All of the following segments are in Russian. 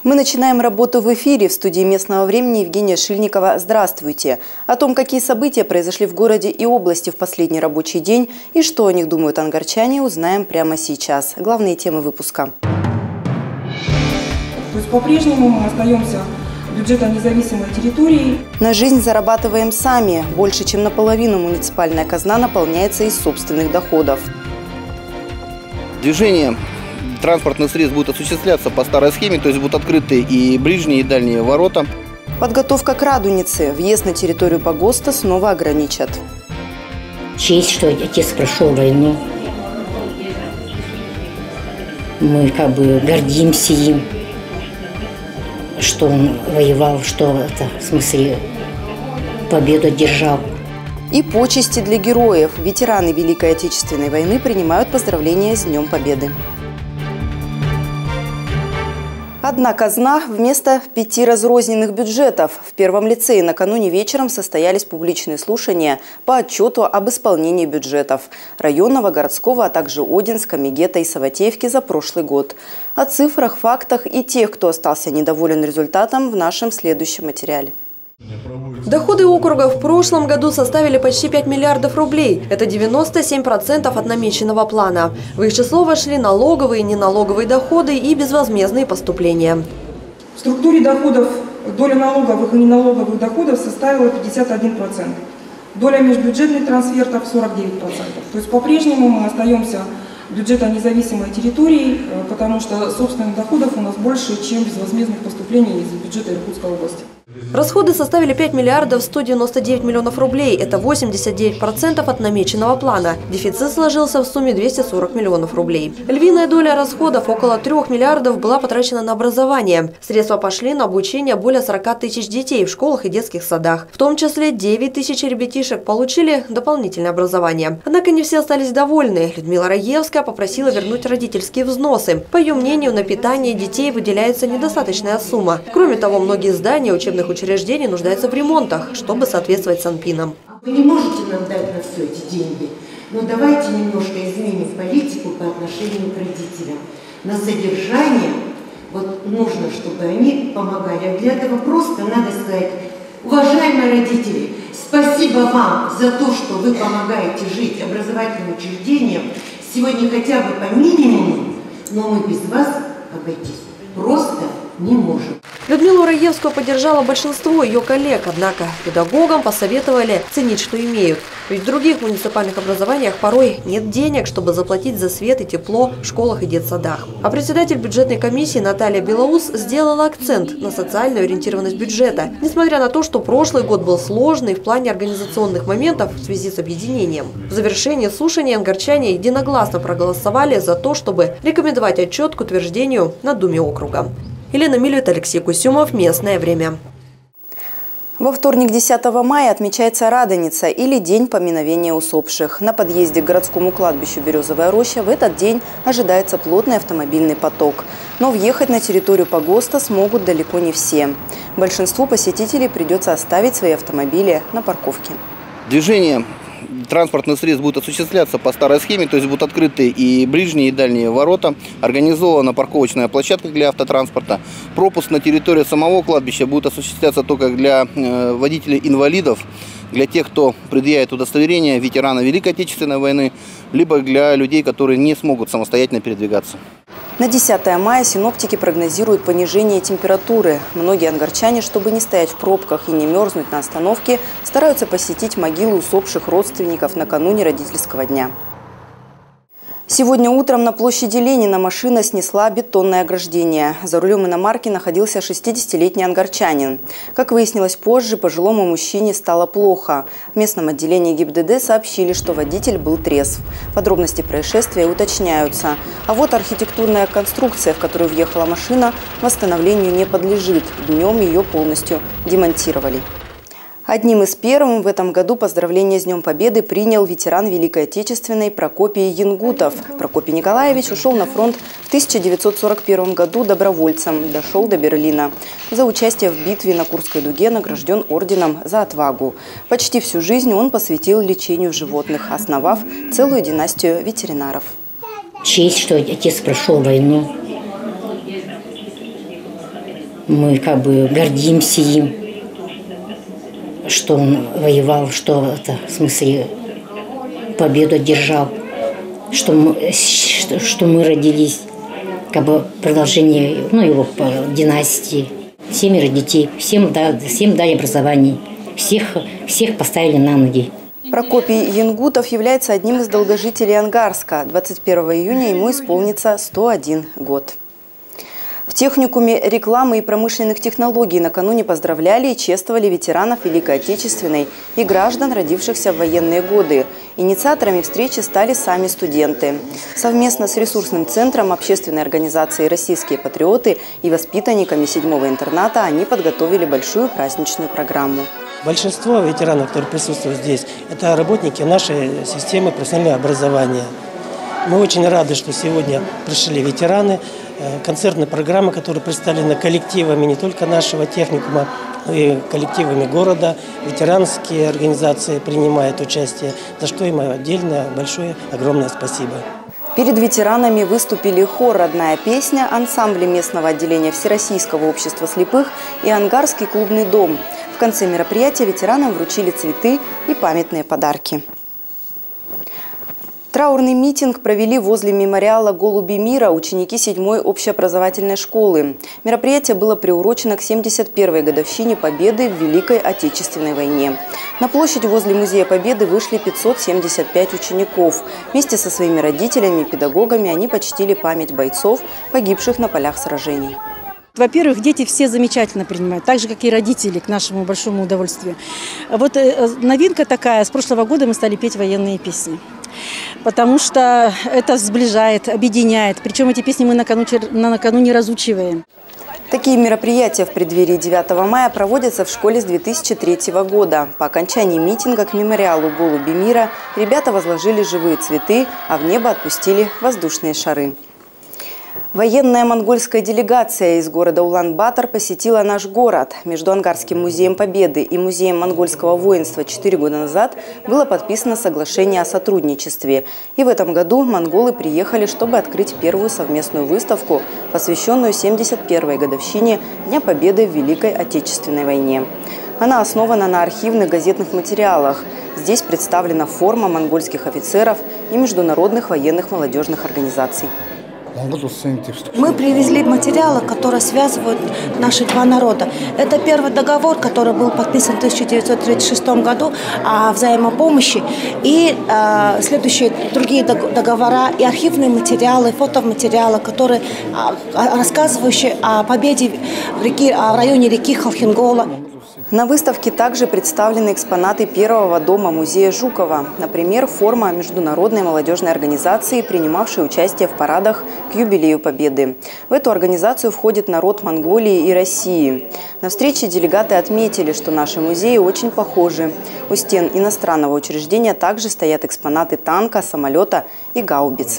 Мы начинаем работу в эфире. В студии местного времени Евгения Шильникова. Здравствуйте. О том, какие события произошли в городе и области в последний рабочий день и что о них думают ангарчане, узнаем прямо сейчас. Главные темы выпуска. То есть по-прежнему мы остаемся бюджетом независимой территории. На жизнь зарабатываем сами. Больше чем наполовину муниципальная казна наполняется из собственных доходов. Движение транспортных средств будет осуществляться по старой схеме, то есть будут открыты и ближние, и дальние ворота. Подготовка к Радунице. Въезд на территорию погоста снова ограничат. Честь, что отец прошел войну. Мы гордимся им, что он воевал, что это, в смысле, победу одержал. И почести для героев. Ветераны Великой Отечественной войны принимают поздравления с Днем Победы. Одна казна вместо 5 разрозненных бюджетов. В Первом лицее накануне вечером состоялись публичные слушания по отчету об исполнении бюджетов районного, городского, а также Одинска, Мегета и Саватеевки за прошлый год. О цифрах, фактах и тех, кто остался недоволен результатом, в нашем следующем материале. Доходы округа в прошлом году составили почти 5 миллиардов рублей. Это 97% от намеченного плана. В их число вошли налоговые, неналоговые доходы и безвозмездные поступления. В структуре доходов доля налоговых и неналоговых доходов составила 51%. Доля межбюджетных трансфертов 49%. То есть по-прежнему мы остаемся бюджетом независимой территории, потому что собственных доходов у нас больше, чем безвозмездных поступлений из бюджета Иркутской области. Расходы составили 5 миллиардов 199 миллионов рублей. Это 89% от намеченного плана. Дефицит сложился в сумме 240 миллионов рублей. Львиная доля расходов, около 3 миллиардов, была потрачена на образование. Средства пошли на обучение более 40 тысяч детей в школах и детских садах. В том числе 9 тысяч ребятишек получили дополнительное образование. Однако не все остались довольны. Людмила Раевская попросила вернуть родительские взносы. По ее мнению, на питание детей выделяется недостаточная сумма. Кроме того, многие здания учебных учреждений нуждаются в ремонтах, чтобы соответствовать санпинам. Вы не можете нам дать на все эти деньги, но давайте немножко изменим политику по отношению к родителям. На содержание нужно, чтобы они помогали. А для этого просто надо сказать: уважаемые родители, спасибо вам за то, что вы помогаете жить образовательным учреждениям. Сегодня хотя бы по минимуму, но мы без вас обойтись просто не можем. Людмилу Раевскую поддержало большинство ее коллег, однако педагогам посоветовали ценить, что имеют. Ведь в других муниципальных образованиях порой нет денег, чтобы заплатить за свет и тепло в школах и детсадах. А председатель бюджетной комиссии Наталья Белоус сделала акцент на социальную ориентированность бюджета, несмотря на то, что прошлый год был сложный в плане организационных моментов в связи с объединением. В завершении слушания ангарчане единогласно проголосовали за то, чтобы рекомендовать отчет к утверждению на Думе округа. Елена Милют, Алексей Кусюмов. Местное время. Во вторник, 10 мая, отмечается Радоница или День поминовения усопших. На подъезде к городскому кладбищу Березовая роща в этот день ожидается плотный автомобильный поток. Но въехать на территорию погоста смогут далеко не все. Большинству посетителей придется оставить свои автомобили на парковке. Движение транспортных средств будет осуществляться по старой схеме, то есть будут открыты и ближние, и дальние ворота. Организована парковочная площадка для автотранспорта. Пропуск на территорию самого кладбища будет осуществляться только для водителей-инвалидов, для тех, кто предъявит удостоверение ветерана Великой Отечественной войны, либо для людей, которые не смогут самостоятельно передвигаться. На 10 мая синоптики прогнозируют понижение температуры. Многие ангарчане, чтобы не стоять в пробках и не мерзнуть на остановке, стараются посетить могилы усопших родственников накануне родительского дня. Сегодня утром на площади Ленина машина снесла бетонное ограждение. За рулем иномарки находился 60-летний ангарчанин. Как выяснилось позже, пожилому мужчине стало плохо. В местном отделении ГИБДД сообщили, что водитель был трезв. Подробности происшествия уточняются. А вот архитектурная конструкция, в которую въехала машина, восстановлению не подлежит. Днем ее полностью демонтировали. Одним из первых в этом году поздравления с Днем Победы принял ветеран Великой Отечественной Прокопий Янгутов. Прокопий Николаевич ушел на фронт в 1941 году добровольцем, дошел до Берлина. За участие в битве на Курской дуге награжден орденом за отвагу. Почти всю жизнь он посвятил лечению животных, основав целую династию ветеринаров. Честь, что отец прошел войну. Мы как бы гордимся им, что он воевал, что это, в смысле, победу одержал, что мы родились, как бы продолжение его династии. 7 детей, всем дали образование, всех поставили на ноги. Прокопий Янгутов является одним из долгожителей Ангарска. 21 июня ему исполнится 101 год. В техникуме рекламы и промышленных технологий накануне поздравляли и чествовали ветеранов Великой Отечественной и граждан, родившихся в военные годы. Инициаторами встречи стали сами студенты. Совместно с ресурсным центром общественной организации «Российские патриоты» и воспитанниками 7-го интерната они подготовили большую праздничную программу. Большинство ветеранов, которые присутствуют здесь, это работники нашей системы профессионального образования. Мы очень рады, что сегодня пришли ветераны. Концертные программы, которые представлены коллективами не только нашего техникума, но и коллективами города. Ветеранские организации принимают участие, за что им отдельно большое, огромное спасибо. Перед ветеранами выступили хор «Родная песня», ансамбли местного отделения Всероссийского общества слепых и Ангарский клубный дом. В конце мероприятия ветеранам вручили цветы и памятные подарки. Траурный митинг провели возле мемориала «Голуби мира» ученики 7-й общеобразовательной школы. Мероприятие было приурочено к 71-й годовщине Победы в Великой Отечественной войне. На площадь возле Музея Победы вышли 575 учеников. Вместе со своими родителями и педагогами они почтили память бойцов, погибших на полях сражений. Во-первых, дети все замечательно принимают, так же, как и родители, к нашему большому удовольствию. Вот новинка такая, с прошлого года мы стали петь военные песни. Потому что это сближает, объединяет. Причем эти песни мы накануне разучиваем. Такие мероприятия в преддверии 9 мая проводятся в школе с 2003 года. По окончании митинга к мемориалу «Голуби мира» ребята возложили живые цветы, а в небо отпустили воздушные шары. Военная монгольская делегация из города Улан-Батор посетила наш город. Между Ангарским музеем Победы и музеем монгольского воинства 4 года назад было подписано соглашение о сотрудничестве. И в этом году монголы приехали, чтобы открыть первую совместную выставку, посвященную 71-й годовщине Дня Победы в Великой Отечественной войне. Она основана на архивных газетных материалах. Здесь представлена форма монгольских офицеров и международных военных молодежных организаций. Мы привезли материалы, которые связывают наши два народа. Это первый договор, который был подписан в 1936 году о взаимопомощи. И следующие другие договора и архивные материалы, фотоматериалы, которые рассказывающие о победе в районе реки Халхингола. На выставке также представлены экспонаты первого дома музея Жукова. Например, форма международной молодежной организации, принимавшей участие в парадах к юбилею Победы. В эту организацию входит народ Монголии и России. На встрече делегаты отметили, что наши музеи очень похожи. У стен иностранного учреждения также стоят экспонаты танка, самолета и гаубиц.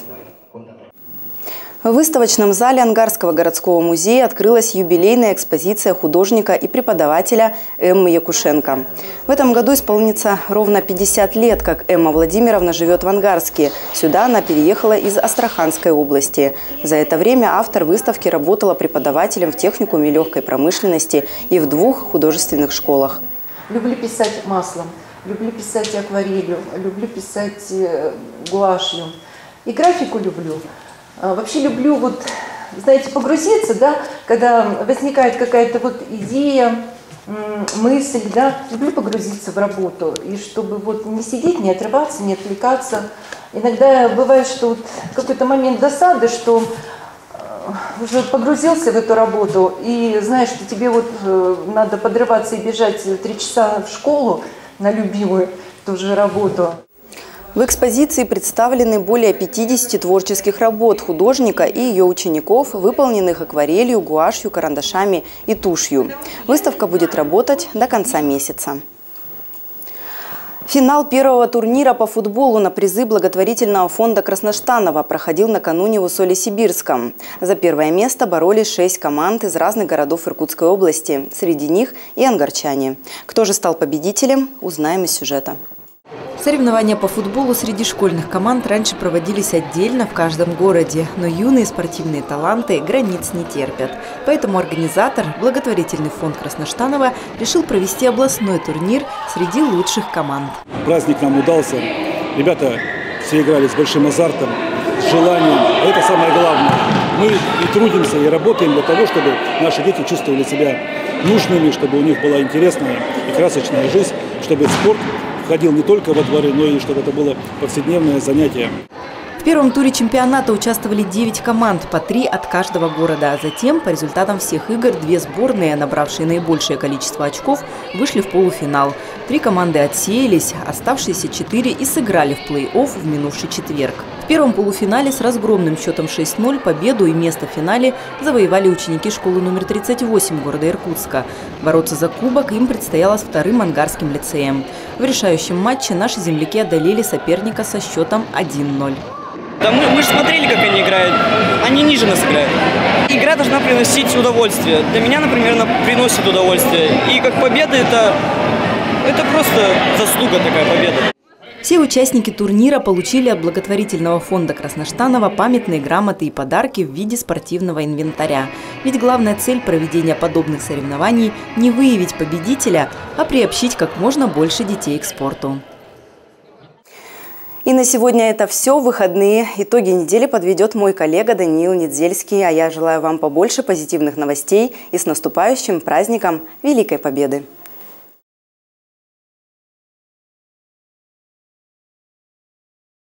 В выставочном зале Ангарского городского музея открылась юбилейная экспозиция художника и преподавателя Эммы Якушенко. В этом году исполнится ровно 50 лет, как Эмма Владимировна живет в Ангарске. Сюда она переехала из Астраханской области. За это время автор выставки работала преподавателем в техникуме легкой промышленности и в 2 художественных школах. Люблю писать маслом, люблю писать акварелью, люблю писать гуашью. И графику люблю. Вообще люблю, знаете, погрузиться, да, когда возникает какая-то идея, мысль, да, люблю погрузиться в работу. И чтобы не сидеть, не отрываться, не отвлекаться. Иногда бывает, что в какой-то момент досады, что уже погрузился в эту работу и знаешь, что тебе надо подрываться и бежать 3 часа в школу на любимую тоже работу. В экспозиции представлены более 50 творческих работ художника и ее учеников, выполненных акварелью, гуашью, карандашами и тушью. Выставка будет работать до конца месяца. Финал первого турнира по футболу на призы благотворительного фонда Красноштанова проходил накануне в Усолье-Сибирском. За первое место боролись 6 команд из разных городов Иркутской области. Среди них и ангарчане. Кто же стал победителем, узнаем из сюжета. Соревнования по футболу среди школьных команд раньше проводились отдельно в каждом городе, но юные спортивные таланты границ не терпят. Поэтому организатор, благотворительный фонд Красноштанова, решил провести областной турнир среди лучших команд. Праздник нам удался. Ребята все играли с большим азартом, с желанием. А это самое главное. Мы и трудимся, и работаем для того, чтобы наши дети чувствовали себя нужными, чтобы у них была интересная и красочная жизнь, чтобы спорт входил не только во дворы, но и чтобы это было повседневное занятие. В первом туре чемпионата участвовали 9 команд, по 3 от каждого города. А затем, по результатам всех игр, 2 сборные, набравшие наибольшее количество очков, вышли в полуфинал. 3 команды отсеялись, оставшиеся 4 и сыграли в плей-офф в минувший четверг. В первом полуфинале с разгромным счетом 6-0 победу и место в финале завоевали ученики школы номер 38 города Иркутска. Бороться за кубок им предстояло с вторым ангарским лицеем. В решающем матче наши земляки одолели соперника со счетом 1-0. Да мы же смотрели, как они играют. Они ниже нас играют. Игра должна приносить удовольствие. Для меня, например, она приносит удовольствие. И как победа это просто заслуга такая победа. Все участники турнира получили от благотворительного фонда Красноштанова памятные грамоты и подарки в виде спортивного инвентаря. Ведь главная цель проведения подобных соревнований – не выявить победителя, а приобщить как можно больше детей к спорту. И на сегодня это все. Выходные. Итоги недели подведет мой коллега Даниил Недзельский. А я желаю вам побольше позитивных новостей и с наступающим праздником Великой Победы.